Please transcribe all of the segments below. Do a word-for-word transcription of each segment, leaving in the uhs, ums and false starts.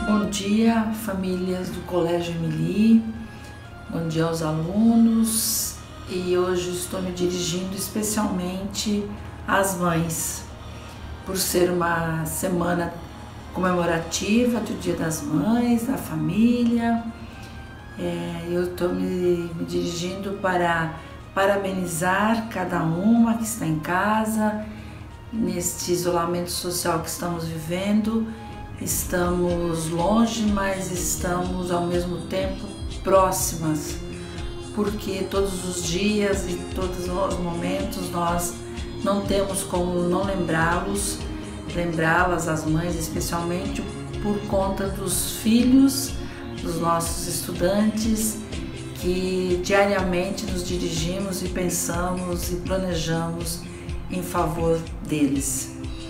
Bom dia, famílias do Colégio Emily, bom dia aos alunos, e hoje estou me dirigindo especialmente às mães, por ser uma semana comemorativa do Dia das Mães, da família. É, eu estou me, me dirigindo para parabenizar cada uma que está em casa, neste isolamento social que estamos vivendo. Estamos longe, mas estamos ao mesmo tempo próximas, porque todos os dias e todos os momentos nós não temos como não lembrá-los, lembrá-las, as mães especialmente, por conta dos filhos, dos nossos estudantes, que diariamente nos dirigimos e pensamos e planejamos em favor deles.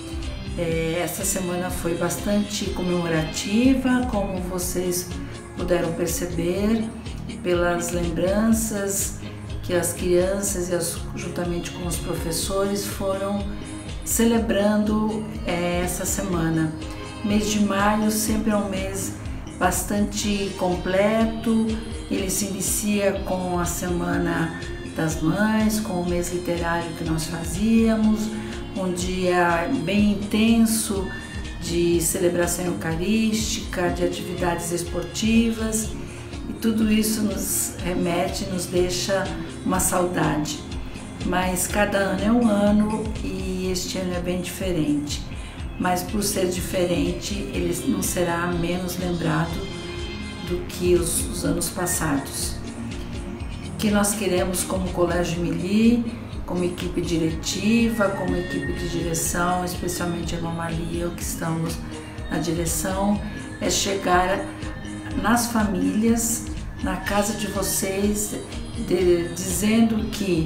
Essa semana foi bastante comemorativa, como vocês puderam perceber, pelas lembranças que as crianças, e as, juntamente com os professores, foram celebrando é, essa semana. Mês de maio sempre é um mês bastante completo, ele se inicia com a Semana das Mães, com o mês literário que nós fazíamos, um dia bem intenso de celebração eucarística, de atividades esportivas, e tudo isso nos remete, nos deixa uma saudade. Mas cada ano é um ano e este ano é bem diferente. Mas por ser diferente, ele não será menos lembrado do que os, os anos passados. O que nós queremos como Colégio Emily, como equipe diretiva, como equipe de direção, especialmente a Irmã Maria, que estamos na direção, é chegar nas famílias, na casa de vocês, de, dizendo que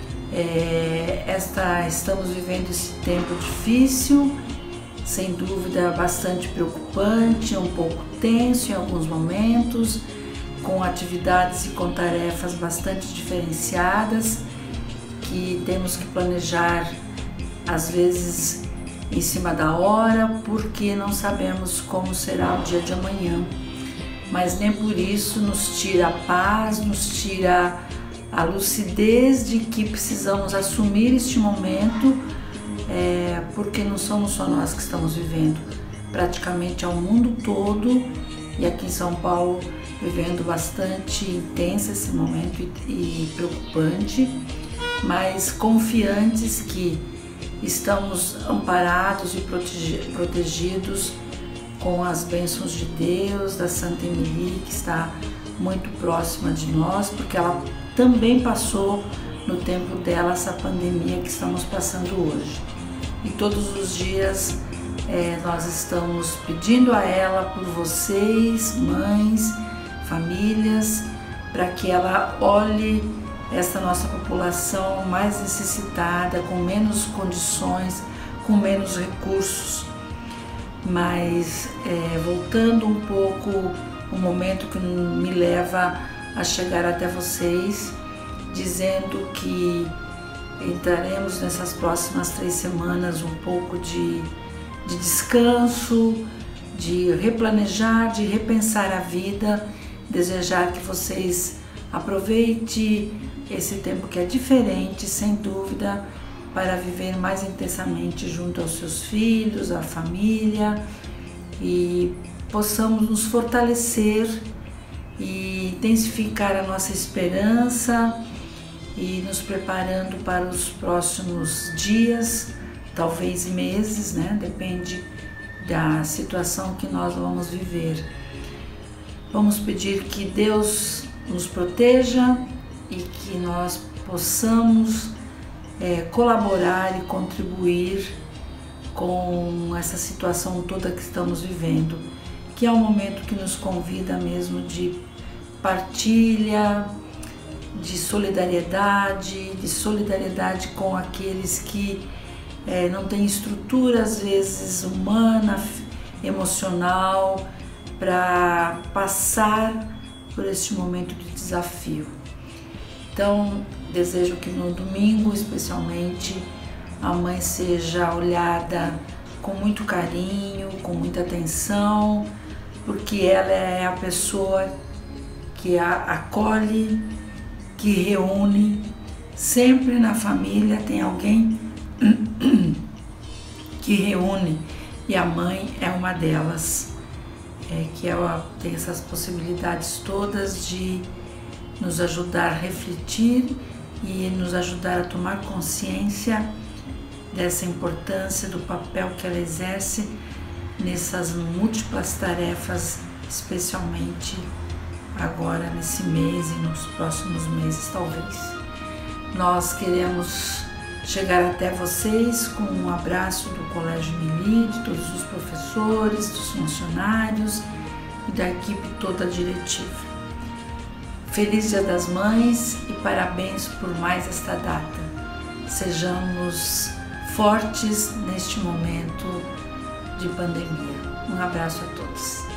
é, esta, estamos vivendo esse tempo difícil, sem dúvida bastante preocupante, um pouco tenso em alguns momentos, com atividades e com tarefas bastante diferenciadas, que temos que planejar às vezes em cima da hora, porque não sabemos como será o dia de amanhã. Mas nem por isso nos tira a paz, nos tira a lucidez de que precisamos assumir este momento, é, porque não somos só nós que estamos vivendo, praticamente ao mundo todo, e aqui em São Paulo vivendo bastante intenso esse momento e, e preocupante, mas confiantes que estamos amparados e protegidos com as bênçãos de Deus, da Santa Emily, que está muito próxima de nós, porque ela também passou no tempo dela essa pandemia que estamos passando hoje. E todos os dias é, nós estamos pedindo a ela por vocês, mães, famílias, para que ela olhe essa nossa população mais necessitada, com menos condições, com menos recursos. Mas é, voltando um pouco o momento que me leva a chegar até vocês, dizendo que entraremos nessas próximas três semanas um pouco de, de descanso, de replanejar, de repensar a vida, desejar que vocês aproveitem esse tempo que é diferente, sem dúvida, para viver mais intensamente junto aos seus filhos, à família, e possamos nos fortalecer e intensificar a nossa esperança e nos preparando para os próximos dias, talvez meses, né? Depende da situação que nós vamos viver. Vamos pedir que Deus nos proteja e que nós possamos é, colaborar e contribuir com essa situação toda que estamos vivendo, que é um momento que nos convida mesmo de partilha, de solidariedade, de solidariedade com aqueles que é, não têm estrutura, às vezes, humana, emocional, para passar por este momento de desafio. Então, desejo que no domingo, especialmente, a mãe seja olhada com muito carinho, com muita atenção, porque ela é a pessoa que a acolhe, que reúne. Sempre na família tem alguém que reúne, e a mãe é uma delas, é, que ela tem essas possibilidades todas de nos ajudar a refletir e nos ajudar a tomar consciência dessa importância do papel que ela exerce nessas múltiplas tarefas, especialmente agora nesse mês e nos próximos meses talvez. Nós queremos chegar até vocês com um abraço do Colégio Mili, de todos os professores, dos funcionários e da equipe toda diretiva. Feliz Dia das Mães e parabéns por mais esta data. Sejamos fortes neste momento de pandemia. Um abraço a todos.